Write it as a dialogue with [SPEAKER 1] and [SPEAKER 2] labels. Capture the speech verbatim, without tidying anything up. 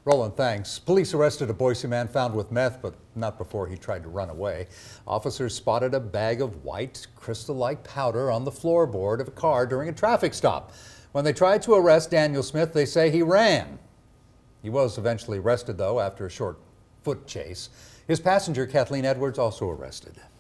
[SPEAKER 1] Roland, thanks. Police arrested a Boise man found with meth, but not before he tried to run away. Officers spotted a bag of white, crystal-like powder on the floorboard of a car during a traffic stop. When they tried to arrest Daniel Smith, they say he ran. He was eventually arrested, though, after a short foot chase. His passenger, Kathleen Edwards, also arrested.